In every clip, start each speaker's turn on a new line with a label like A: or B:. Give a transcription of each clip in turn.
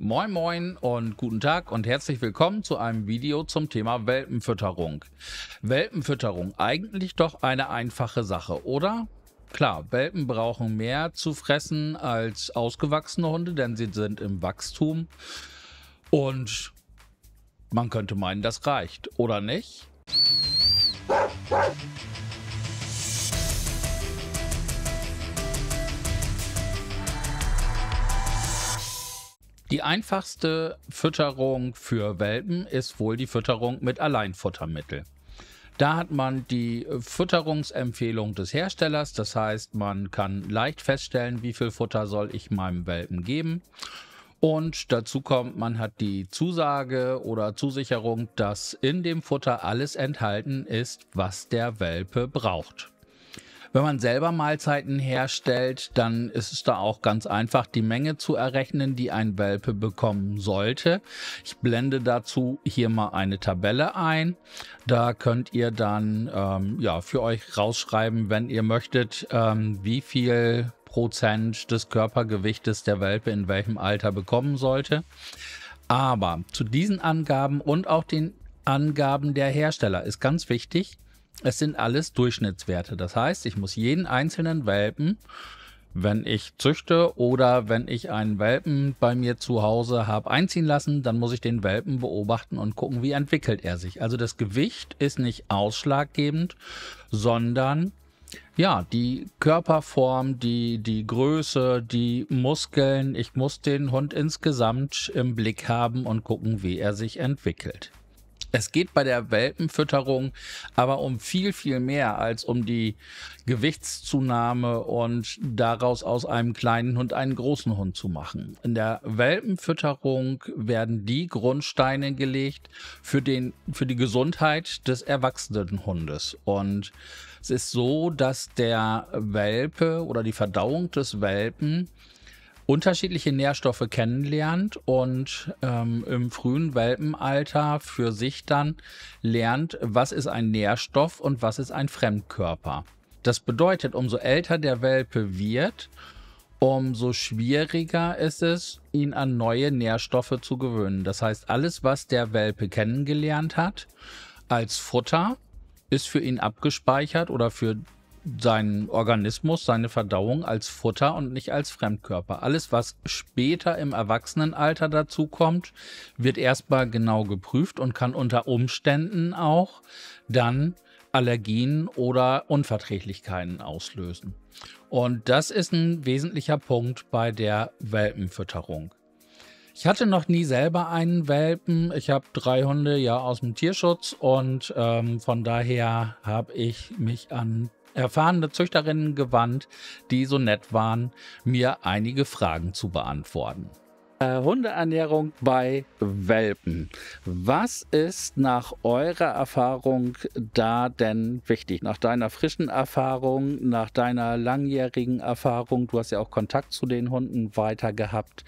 A: Moin Moin und guten Tag und herzlich willkommen zu einem Video zum Thema Welpenfütterung. Welpenfütterung, eigentlich doch eine einfache Sache, oder? Klar, Welpen brauchen mehr zu fressen als ausgewachsene Hunde, denn sie sind im Wachstum und man könnte meinen, das reicht, oder nicht? Die einfachste Fütterung für Welpen ist wohl die Fütterung mit Alleinfuttermittel. Da hat man die Fütterungsempfehlung des Herstellers, das heißt, man kann leicht feststellen, wie viel Futter soll ich meinem Welpen geben. Und dazu kommt, man hat die Zusage oder Zusicherung, dass in dem Futter alles enthalten ist, was der Welpe braucht. Wenn man selber Mahlzeiten herstellt, dann ist es da auch ganz einfach, die Menge zu errechnen, die ein Welpe bekommen sollte. Ich blende dazu hier mal eine Tabelle ein. Da könnt ihr dann für euch rausschreiben, wenn ihr möchtet, wie viel Prozent des Körpergewichtes der Welpe in welchem Alter bekommen sollte. Aber zu diesen Angaben und auch den Angaben der Hersteller ist ganz wichtig, es sind alles Durchschnittswerte. Das heißt, ich muss jeden einzelnen Welpen, wenn ich züchte oder wenn ich einen Welpen bei mir zu Hause habe einziehen lassen, dann muss ich den Welpen beobachten und gucken, wie entwickelt er sich. Also das Gewicht ist nicht ausschlaggebend, sondern ja, die Körperform, die Größe, die Muskeln. Ich muss den Hund insgesamt im Blick haben und gucken, wie er sich entwickelt. Es geht bei der Welpenfütterung aber um viel, viel mehr als um die Gewichtszunahme und daraus aus einem kleinen Hund einen großen Hund zu machen. In der Welpenfütterung werden die Grundsteine gelegt für die Gesundheit des erwachsenen Hundes. Und es ist so, dass der Welpe oder die Verdauung des Welpen unterschiedliche Nährstoffe kennenlernt und im frühen Welpenalter für sich dann lernt, was ist ein Nährstoff und was ist ein Fremdkörper. Das bedeutet, umso älter der Welpe wird, umso schwieriger ist es, ihn an neue Nährstoffe zu gewöhnen. Das heißt, alles, was der Welpe kennengelernt hat als Futter, ist für ihn abgespeichert oder für seinen Organismus, seine Verdauung als Futter und nicht als Fremdkörper. Alles, was später im Erwachsenenalter dazukommt, wird erstmal genau geprüft und kann unter Umständen auch dann Allergien oder Unverträglichkeiten auslösen. Und das ist ein wesentlicher Punkt bei der Welpenfütterung. Ich hatte noch nie selber einen Welpen. Ich habe 3 Hunde aus dem Tierschutz und von daher habe ich mich an erfahrene Züchterinnen gewandt, die so nett waren, mir einige Fragen zu beantworten. Hundeernährung bei Welpen. Was ist nach eurer Erfahrung da denn wichtig? Nach deiner frischen Erfahrung, nach deiner langjährigen Erfahrung, du hast ja auch Kontakt zu den Hunden weiter gehabt.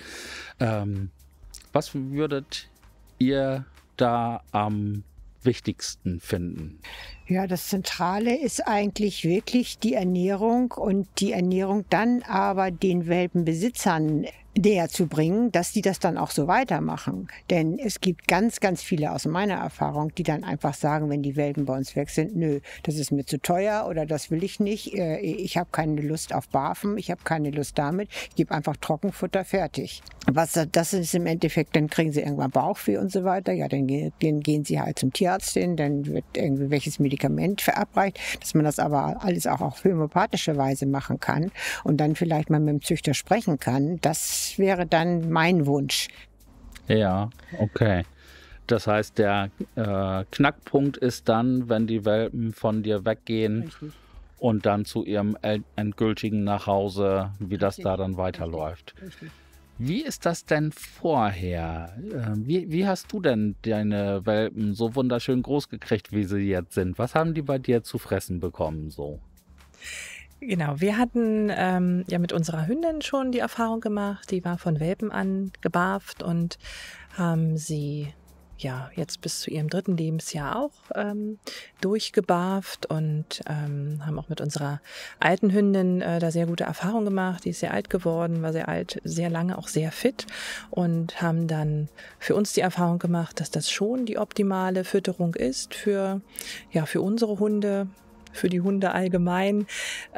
A: Was würdet ihr da am wichtigsten finden?
B: Ja, das Zentrale ist eigentlich wirklich die Ernährung und die Ernährung dann aber den Welpenbesitzern näher zu bringen, dass die das dann auch so weitermachen. Denn es gibt ganz, ganz viele aus meiner Erfahrung, die dann einfach sagen, wenn die Welpen bei uns weg sind, nö, das ist mir zu teuer oder das will ich nicht, ich habe keine Lust auf Barfen, ich habe keine Lust damit, ich gebe einfach Trockenfutter, fertig. Das ist im Endeffekt, dann kriegen sie irgendwann Bauchweh und so weiter, ja, dann gehen sie halt zum Tierarzt hin, dann wird irgendwie welches Medikament verabreicht, dass man das aber alles auch auf homöopathische Weise machen kann und dann vielleicht mal mit dem Züchter sprechen kann, das wäre dann mein Wunsch.
A: Ja, okay. Das heißt, der Knackpunkt ist dann, wenn die Welpen von dir weggehen. Richtig. Und dann zu ihrem endgültigen Nachhause, wie das da dann weiterläuft. Richtig. Wie ist das denn vorher? Wie hast du denn deine Welpen so wunderschön groß gekriegt, wie sie jetzt sind? Was haben die bei dir zu fressen bekommen so?
C: Genau, wir hatten mit unserer Hündin schon die Erfahrung gemacht, die war von Welpen an gebarft und haben sie ja jetzt bis zu ihrem 3. Lebensjahr auch durchgebarft und haben auch mit unserer alten Hündin da sehr gute Erfahrungen gemacht. Die ist sehr alt geworden, war sehr alt, sehr lange auch sehr fit und haben dann für uns die Erfahrung gemacht, dass das schon die optimale Fütterung ist für unsere Hunde, für die Hunde allgemein.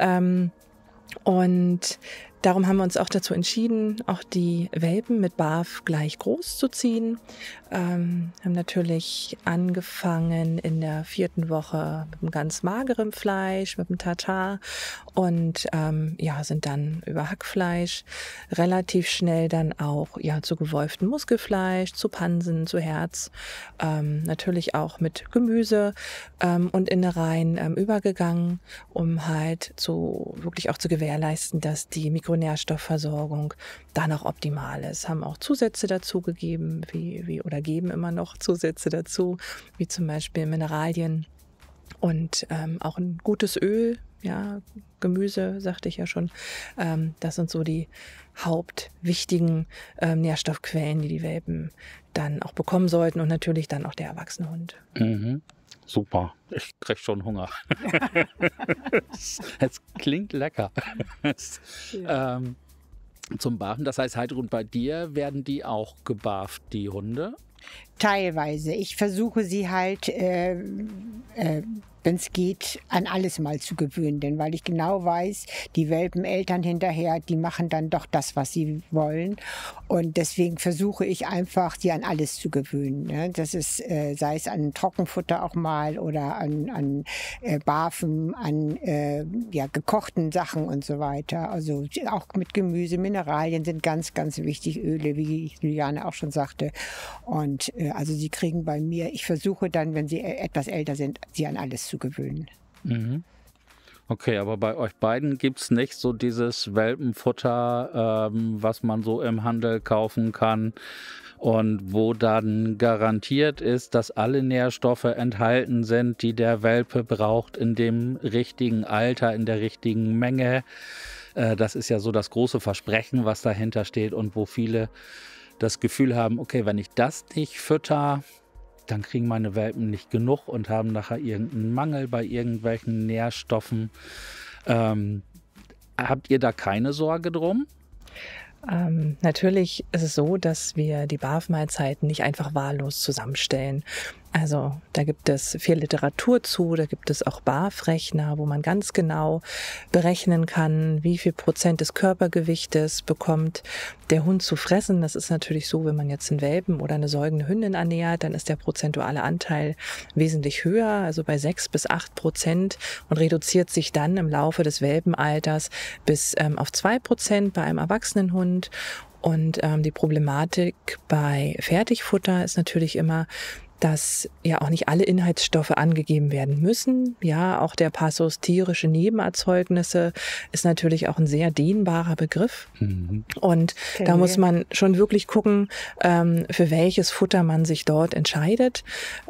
C: Und darum haben wir uns auch dazu entschieden, auch die Welpen mit BAF gleich groß zu ziehen. Haben natürlich angefangen in der 4. Woche mit einem ganz magerem Fleisch, mit dem Tartar und sind dann über Hackfleisch relativ schnell dann auch zu gewolftem Muskelfleisch, zu Pansen, zu Herz, natürlich auch mit Gemüse und Innereien übergegangen, um halt wirklich auch zu gewährleisten, dass die Mikronährstoffversorgung dann auch optimal ist. Haben auch Zusätze dazu gegeben, oder geben immer noch Zusätze dazu, wie zum Beispiel Mineralien und auch ein gutes Öl, Gemüse, sagte ich ja schon. Das sind so die hauptwichtigen Nährstoffquellen, die Welpen dann auch bekommen sollten und natürlich dann auch der erwachsene Hund.
A: Mhm. Super, ich krieg schon Hunger. Es klingt lecker.
C: Ja.
A: Zum Barfen, das heißt, Heidrun, bei dir werden die auch gebarft, die Hunde?
B: Teilweise. Ich versuche sie halt, wenn es geht, an alles mal zu gewöhnen. Denn weil ich genau weiß, die Welpeneltern hinterher, die machen dann doch das, was sie wollen. Und deswegen versuche ich einfach, sie an alles zu gewöhnen. Ne? Das ist, sei es an Trockenfutter auch mal oder an Barfen, an gekochten Sachen und so weiter. Also auch mit Gemüse, Mineralien sind ganz, ganz wichtig. Öle, wie Juliane auch schon sagte. Und also sie kriegen bei mir, ich versuche dann, wenn sie etwas älter sind, sie an alles zu gewöhnen.
A: Mhm. Okay, aber bei euch beiden gibt es nicht so dieses Welpenfutter, was man so im Handel kaufen kann und wo dann garantiert ist, dass alle Nährstoffe enthalten sind, die der Welpe braucht in dem richtigen Alter, in der richtigen Menge. Das ist ja so das große Versprechen, was dahinter steht und wo viele das Gefühl haben, okay, wenn ich das nicht fütter, dann kriegen meine Welpen nicht genug und haben nachher irgendeinen Mangel bei irgendwelchen Nährstoffen. Habt ihr da keine Sorge drum?
C: Natürlich ist es so, dass wir die BAF-Mahlzeiten nicht einfach wahllos zusammenstellen. Also da gibt es viel Literatur zu, da gibt es auch BAF-Rechner, wo man ganz genau berechnen kann, wie viel Prozent des Körpergewichtes bekommt der Hund zu fressen. Das ist natürlich so, wenn man jetzt einen Welpen oder eine säugende Hündin ernährt, dann ist der prozentuale Anteil wesentlich höher, also bei 6-8% und reduziert sich dann im Laufe des Welpenalters bis auf 2% bei einem erwachsenen Hund. Und die Problematik bei Fertigfutter ist natürlich immer, dass ja auch nicht alle Inhaltsstoffe angegeben werden müssen. Ja, auch der Passus tierische Nebenerzeugnisse ist natürlich auch ein sehr dehnbarer Begriff. Mhm. Und da muss man schon wirklich gucken, für welches Futter man sich dort entscheidet.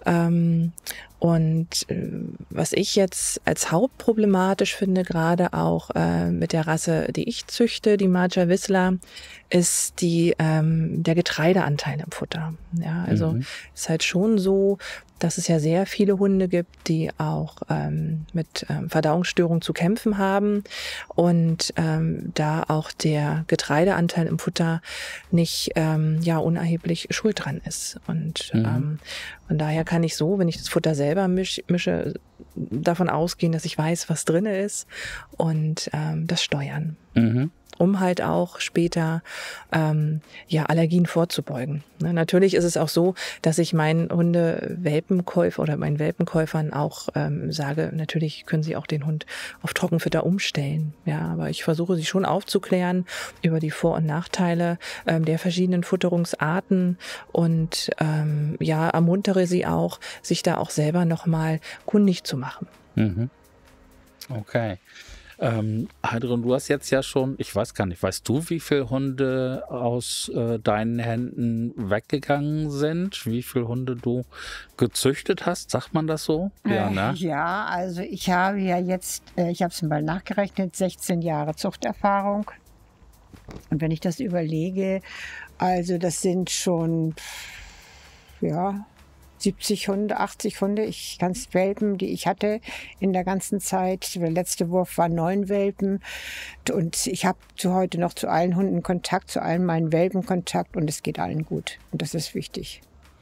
C: Und was ich jetzt als hauptproblematisch finde, gerade auch mit der Rasse, die ich züchte, die Marja Wissler, ist der Getreideanteil im Futter. Ja, also ist halt schon so, dass es ja sehr viele Hunde gibt, die auch mit Verdauungsstörungen zu kämpfen haben und da auch der Getreideanteil im Futter nicht unerheblich schuld dran ist. Und von daher kann ich so, wenn ich das Futter selber mische, davon ausgehen, dass ich weiß, was drin ist und das steuern. Mhm. Um halt auch später Allergien vorzubeugen. Ne, natürlich ist es auch so, dass ich meinen Hunde-Welpenkäufer oder meinen Welpenkäufern auch sage, natürlich können sie auch den Hund auf Trockenfutter umstellen. Ja, aber ich versuche sie schon aufzuklären über die Vor- und Nachteile der verschiedenen Futterungsarten und ermuntere sie auch, sich da auch selber nochmal kundig zu machen.
A: Mhm. Okay. Heidrun, du hast jetzt ja schon, ich weiß gar nicht, weißt du, wie viele Hunde aus deinen Händen weggegangen sind? Wie viele Hunde du gezüchtet hast? Sagt man das so?
B: Ja, ne? Ja, also ich habe ja jetzt, ich habe es mal nachgerechnet, 16 Jahre Zuchterfahrung. Und wenn ich das überlege, also das sind schon, 70 Hunde, 80 Hunde. Ich ganz Welpen, die ich hatte in der ganzen Zeit. Der letzte Wurf war 9 Welpen. Und ich habe heute noch zu allen Hunden Kontakt, zu allen meinen Welpen Kontakt und es geht allen gut. Und das ist wichtig.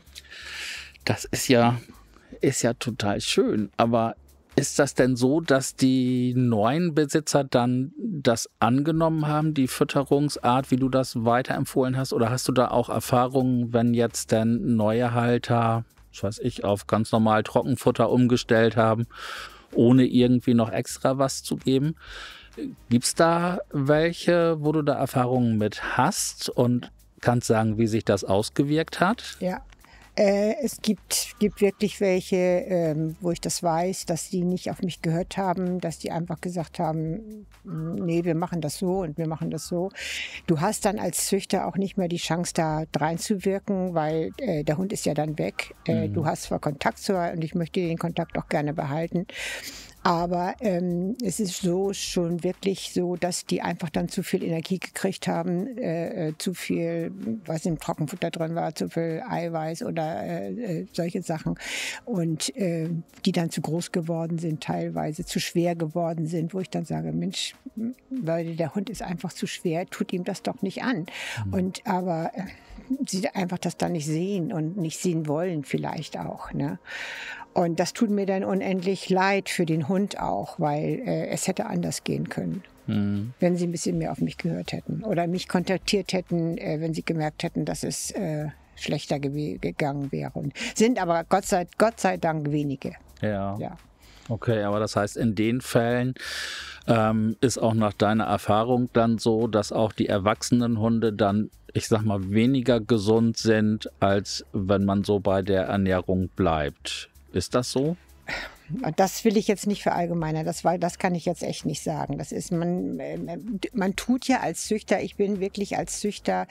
A: Das ist ja total schön. Aber ist das denn so, dass die neuen Besitzer dann das angenommen haben, die Fütterungsart, wie du das weiterempfohlen hast? Oder hast du da auch Erfahrungen, wenn jetzt dann neue Halter, was weiß ich, auf ganz normal Trockenfutter umgestellt haben, ohne irgendwie noch extra was zu geben? Gibt's da welche, wo du da Erfahrungen mit hast und kannst sagen, wie sich das ausgewirkt hat?
B: Ja. Es gibt wirklich welche, wo ich das weiß, dass die nicht auf mich gehört haben, dass die einfach gesagt haben, nee, wir machen das so und wir machen das so. Du hast dann als Züchter auch nicht mehr die Chance, da reinzuwirken, weil der Hund ist ja dann weg. Du hast zwar Kontakt zu und ich möchte den Kontakt auch gerne behalten. Aber es ist so schon wirklich so, dass die einfach dann zu viel Energie gekriegt haben, zu viel, was im Trockenfutter drin war, zu viel Eiweiß oder solche Sachen. Und die dann zu groß geworden sind, teilweise zu schwer geworden sind, wo ich dann sage, Mensch, Leute, der Hund ist einfach zu schwer, tut ihm das doch nicht an. Und aber sie einfach das dann nicht sehen und nicht sehen wollen vielleicht auch, ne? Und das tut mir dann unendlich leid für den Hund auch, weil es hätte anders gehen können, wenn sie ein bisschen mehr auf mich gehört hätten oder mich kontaktiert hätten, wenn sie gemerkt hätten, dass es schlechter gegangen wäre. Und sind aber Gott sei Dank wenige.
A: Ja. Okay, aber das heißt, in den Fällen ist auch nach deiner Erfahrung dann so, dass auch die erwachsenen Hunde dann, ich sag mal, weniger gesund sind, als wenn man so bei der Ernährung bleibt. Ist das so?
B: Das will ich jetzt nicht verallgemeinern, das kann ich jetzt echt nicht sagen. Das ist, man tut ja als Züchter, ich bin wirklich als Züchter,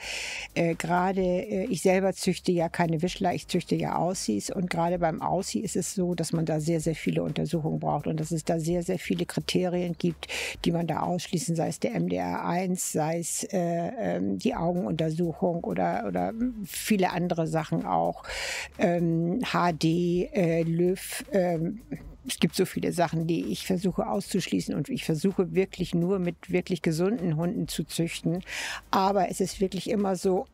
B: ich selber züchte ja keine Wischler, ich züchte ja Aussies und gerade beim Aussie ist es so, dass man da sehr, sehr viele Untersuchungen braucht und dass es da sehr, sehr viele Kriterien gibt, die man da ausschließen, sei es der MDR1, sei es die Augenuntersuchung oder viele andere Sachen auch, HD, LÜV, es gibt so viele Sachen, die ich versuche auszuschließen und ich versuche wirklich nur mit wirklich gesunden Hunden zu züchten. Aber es ist wirklich immer so,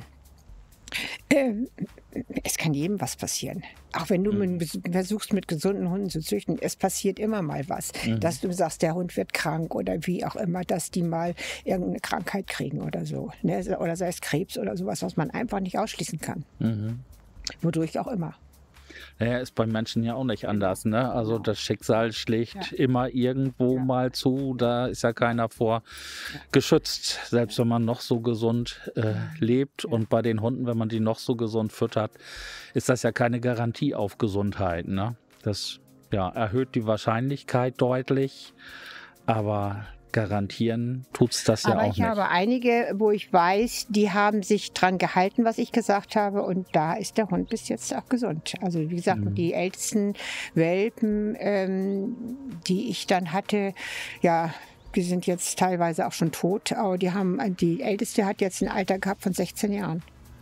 B: es kann jedem was passieren. Auch wenn du versuchst, mit gesunden Hunden zu züchten, es passiert immer mal was. Dass du sagst, der Hund wird krank oder wie auch immer, dass die mal irgendeine Krankheit kriegen oder so. Ne? Oder sei es Krebs oder sowas, was man einfach nicht ausschließen kann. Wodurch auch immer.
A: Naja, ist bei Menschen ja auch nicht anders, ne? Also das Schicksal schlägt immer irgendwo mal zu, da ist ja keiner vor geschützt, selbst wenn man noch so gesund lebt. Und bei den Hunden, wenn man die noch so gesund füttert, ist das ja keine Garantie auf Gesundheit, ne? Das erhöht die Wahrscheinlichkeit deutlich, aber garantieren tut's das ja auch nicht.
B: Aber ich habe einige, wo ich weiß, die haben sich dran gehalten, was ich gesagt habe und da ist der Hund bis jetzt auch gesund. Also wie gesagt, die ältesten Welpen, die ich dann hatte, die sind jetzt teilweise auch schon tot, aber die älteste hat jetzt ein Alter gehabt von 16 Jahren.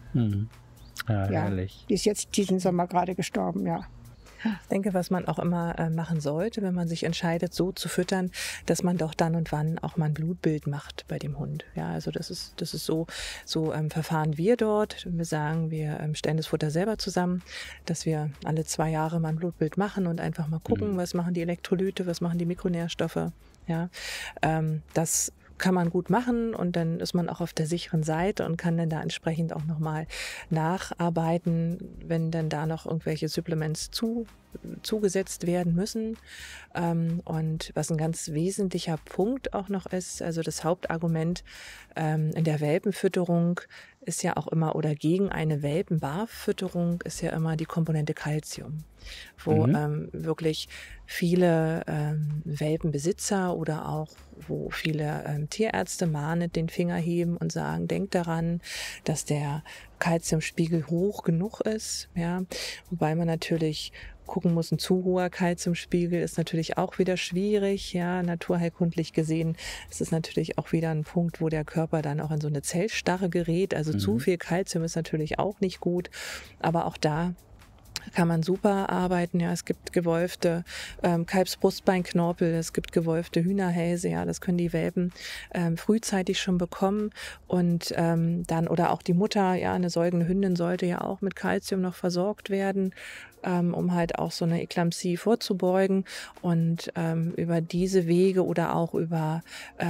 A: Ja, herrlich.
B: Die ist jetzt diesen Sommer gerade gestorben,
C: Ich denke, was man auch immer machen sollte, wenn man sich entscheidet, so zu füttern, dass man doch dann und wann auch mal ein Blutbild macht bei dem Hund. Ja, also das ist so verfahren wir dort. Wir sagen, wir stellen das Futter selber zusammen, dass wir alle 2 Jahre mal ein Blutbild machen und einfach mal gucken, was machen die Elektrolyte, was machen die Mikronährstoffe. Ja, das kann man gut machen und dann ist man auch auf der sicheren Seite und kann dann da entsprechend auch nochmal nacharbeiten, wenn dann da noch irgendwelche Supplements zugesetzt werden müssen. Und was ein ganz wesentlicher Punkt auch noch ist, also das Hauptargument in der Welpenfütterung ist ja auch immer, oder gegen eine Welpenbarfütterung ist ja immer die Komponente Calcium, wo wirklich viele Welpenbesitzer oder auch wo viele Tierärzte mahnend den Finger heben und sagen, denkt daran, dass der Calciumspiegel hoch genug ist, ja, wobei man natürlich gucken muss, ein zu hoher Calciumspiegel ist natürlich auch wieder schwierig, ja, naturheilkundlich gesehen. Es ist natürlich auch wieder ein Punkt, wo der Körper dann auch in so eine Zellstarre gerät. Also zu viel Calcium ist natürlich auch nicht gut, aber auch da kann man super arbeiten. Ja, es gibt gewolfte Kalbsbrustbeinknorpel, es gibt gewolfte Hühnerhälse, ja, das können die Welpen frühzeitig schon bekommen. Und dann, oder auch die Mutter, ja, eine säugende Hündin sollte ja auch mit Kalzium noch versorgt werden, um halt auch so eine Eklampsie vorzubeugen. Und über diese Wege oder auch über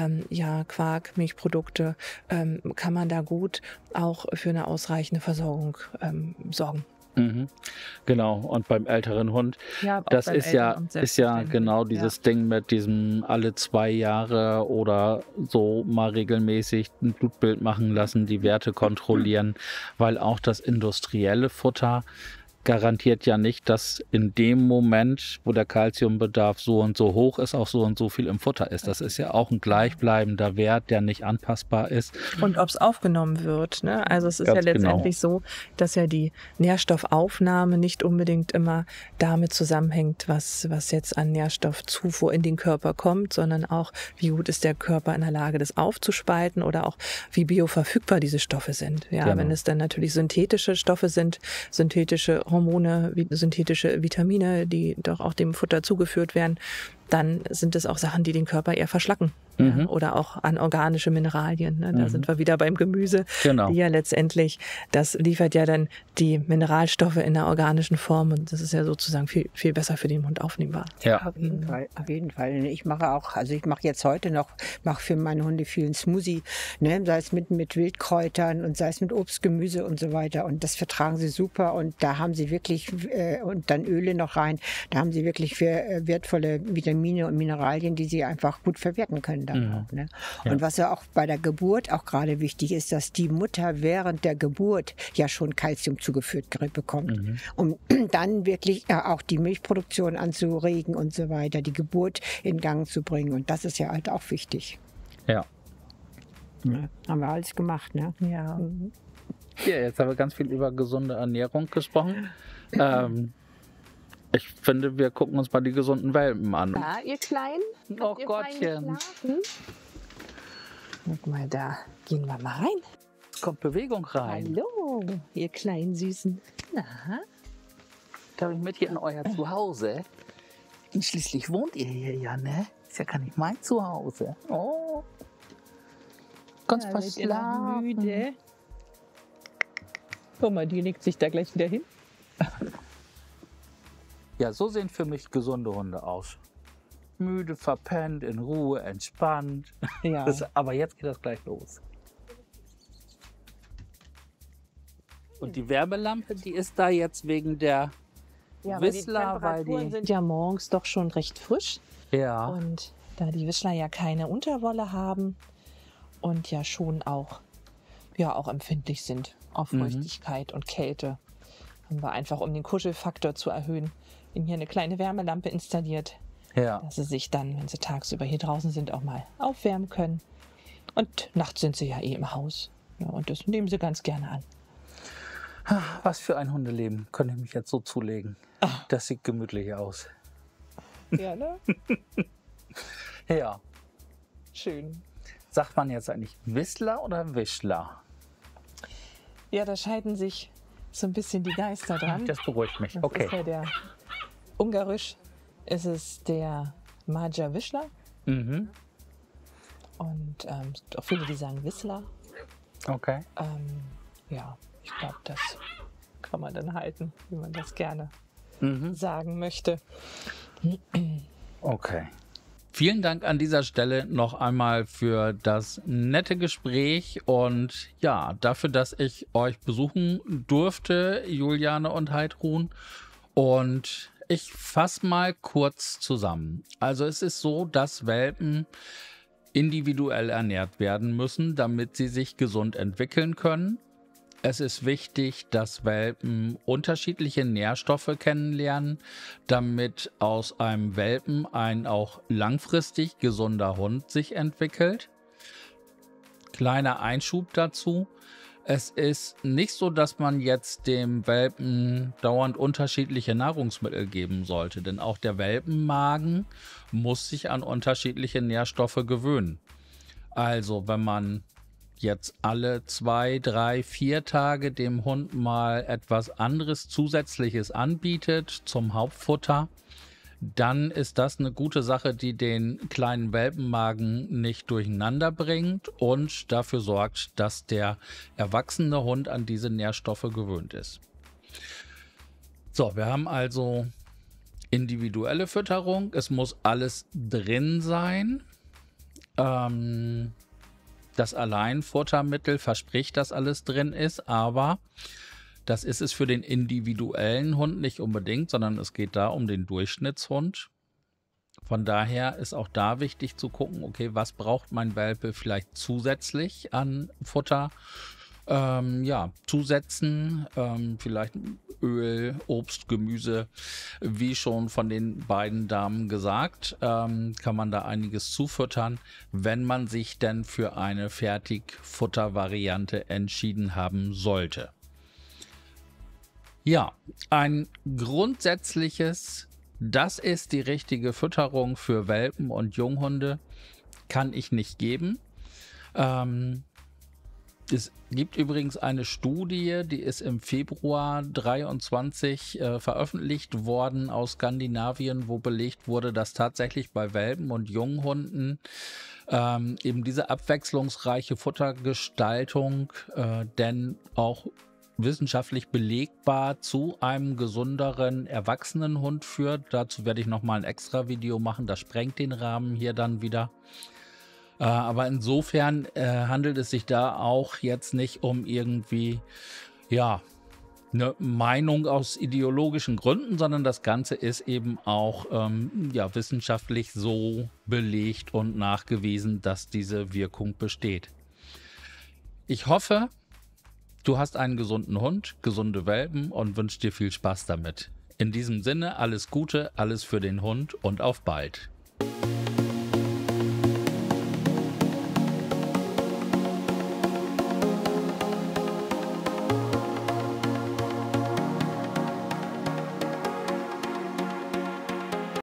C: Quark, Milchprodukte kann man da gut auch für eine ausreichende Versorgung sorgen.
A: Mhm. Genau, und beim älteren Hund, das ist ja genau dieses Ding mit diesem alle 2 Jahre oder so mal regelmäßig ein Blutbild machen lassen, die Werte kontrollieren, weil auch das industrielle Futter garantiert ja nicht, dass in dem Moment, wo der Kalziumbedarf so und so hoch ist, auch so und so viel im Futter ist. Das ist ja auch ein gleichbleibender Wert, der nicht anpassbar ist.
C: Und ob es aufgenommen wird, ne? Also es ist ja letztendlich so, dass ja die Nährstoffaufnahme nicht unbedingt immer damit zusammenhängt, was jetzt an Nährstoffzufuhr in den Körper kommt, sondern auch, wie gut ist der Körper in der Lage, das aufzuspalten oder auch, wie bioverfügbar diese Stoffe sind. Ja, wenn es dann natürlich synthetische Stoffe sind, synthetische Hormone, synthetische Vitamine, die doch auch dem Futter zugeführt werden, dann sind es auch Sachen, die den Körper eher verschlacken. Ja, oder auch anorganische Mineralien. Ne? Da sind wir wieder beim Gemüse. Genau. Die ja letztendlich, das liefert ja dann die Mineralstoffe in der organischen Form und das ist ja sozusagen viel, viel besser für den Hund aufnehmbar.
B: Ja, auf jeden Fall. Auf jeden Fall. Ich mache jetzt heute noch, mache für meine Hunde vielen Smoothie, ne? Sei es mit Wildkräutern und sei es mit Obst, Gemüse und so weiter. Und das vertragen sie super und da haben sie wirklich, und dann Öle noch rein, da haben sie wirklich wertvolle Vitamine und Mineralien, die sie einfach gut verwerten können. Auch, ne? Und was ja auch bei der Geburt auch gerade wichtig ist, dass die Mutter während der Geburt ja schon Kalzium zugeführt bekommt, um dann wirklich auch die Milchproduktion anzuregen und so weiter, die Geburt in Gang zu bringen. Und das ist ja halt auch wichtig.
A: Ja.
B: Haben wir alles gemacht, ne?
C: Ja.
A: Ja, jetzt haben wir ganz viel über gesunde Ernährung gesprochen. Ich finde, wir gucken uns mal die gesunden Welpen an.
C: Ja, ihr Kleinen?
A: Oh Gottchen.
C: Guck mal, da gehen wir mal rein.
A: Es kommt Bewegung rein.
C: Hallo, ihr kleinen Süßen. Na?
A: Darf ich mit hier in euer Zuhause? Und schließlich wohnt ihr hier ja, ne? Ist ja gar nicht mein Zuhause. Oh. Ganz verschlafen.
C: Müde. Guck mal, die legt sich da gleich wieder hin.
A: Ja, so sehen für mich gesunde Hunde aus. Müde, verpennt, in Ruhe, entspannt.
C: Ja.
A: Aber jetzt geht das gleich los. Und die Wärmelampe, die ist da jetzt wegen der Whistler,
C: weil die Temperaturen sind ja morgens doch schon recht frisch.
A: Ja.
C: Und da die Whistler ja keine Unterwolle haben und ja schon auch empfindlich sind auf Feuchtigkeit und Kälte, haben wir einfach, um den Kuschelfaktor zu erhöhen, ihnen hier eine kleine Wärmelampe installiert, dass sie sich dann, wenn sie tagsüber hier draußen sind, auch mal aufwärmen können. Und nachts sind sie ja eh im Haus. Ja, und das nehmen sie ganz gerne an.
A: Was für ein Hundeleben, könnte ich mich jetzt so zulegen. Das sieht gemütlich aus.
C: Ja, ne?
A: Ja.
C: Schön.
A: Sagt man jetzt eigentlich Whistler oder Wischler?
C: Ja, da scheiden sich so ein bisschen die Geister dran.
A: Das beruhigt mich.
C: Das
A: Okay.
C: ist ja der Ungarisch ist es der Magyar Wischler. Und es gibt auch viele, die sagen Whistler.
A: Okay.
C: Ja, ich glaube, das kann man dann halten, wie man das gerne sagen möchte.
A: Okay. Vielen Dank an dieser Stelle noch einmal für das nette Gespräch und ja, dafür, dass ich euch besuchen durfte, Juliane und Heidrun. Und ich fasse mal kurz zusammen. Also es ist so, dass Welpen individuell ernährt werden müssen, damit sie sich gesund entwickeln können. Es ist wichtig, dass Welpen unterschiedliche Nährstoffe kennenlernen, damit aus einem Welpen ein auch langfristig gesunder Hund sich entwickelt. Kleiner Einschub dazu. Es ist nicht so, dass man jetzt dem Welpen dauernd unterschiedliche Nahrungsmittel geben sollte, denn auch der Welpenmagen muss sich an unterschiedliche Nährstoffe gewöhnen. Also wenn man jetzt alle 2, 3, 4 Tage dem Hund mal etwas anderes Zusätzliches anbietet zum Hauptfutter, dann ist das eine gute Sache, die den kleinen Welpenmagen nicht durcheinander bringt und dafür sorgt, dass der erwachsene Hund an diese Nährstoffe gewöhnt ist. So, wir haben also individuelle Fütterung. Es muss alles drin sein. Das Alleinfuttermittel verspricht, dass alles drin ist, aber das ist es für den individuellen Hund nicht unbedingt, sondern es geht da um den Durchschnittshund. Von daher ist auch da wichtig zu gucken, okay, was braucht mein Welpe vielleicht zusätzlich an Futter? Zusätzen, vielleicht Öl, Obst, Gemüse, wie schon von den beiden Damen gesagt, kann man da einiges zufüttern, wenn man sich denn für eine Fertigfuttervariante entschieden haben sollte. Ja, ein grundsätzliches, das ist die richtige Fütterung für Welpen und Junghunde, kann ich nicht geben. Es gibt übrigens eine Studie, die ist im Februar 23 veröffentlicht worden aus Skandinavien, wo belegt wurde, dass tatsächlich bei Welpen und Junghunden eben diese abwechslungsreiche Futtergestaltung denn auch wissenschaftlich belegbar zu einem gesünderen Erwachsenenhund führt. Dazu werde ich nochmal ein extra Video machen, das sprengt den Rahmen hier dann wieder. Aber insofern handelt es sich da auch jetzt nicht um irgendwie, eine Meinung aus ideologischen Gründen, sondern das Ganze ist eben auch wissenschaftlich so belegt und nachgewiesen, dass diese Wirkung besteht. Ich hoffe, du hast einen gesunden Hund, gesunde Welpen und wünsche dir viel Spaß damit. In diesem Sinne, alles Gute, alles für den Hund und auf bald.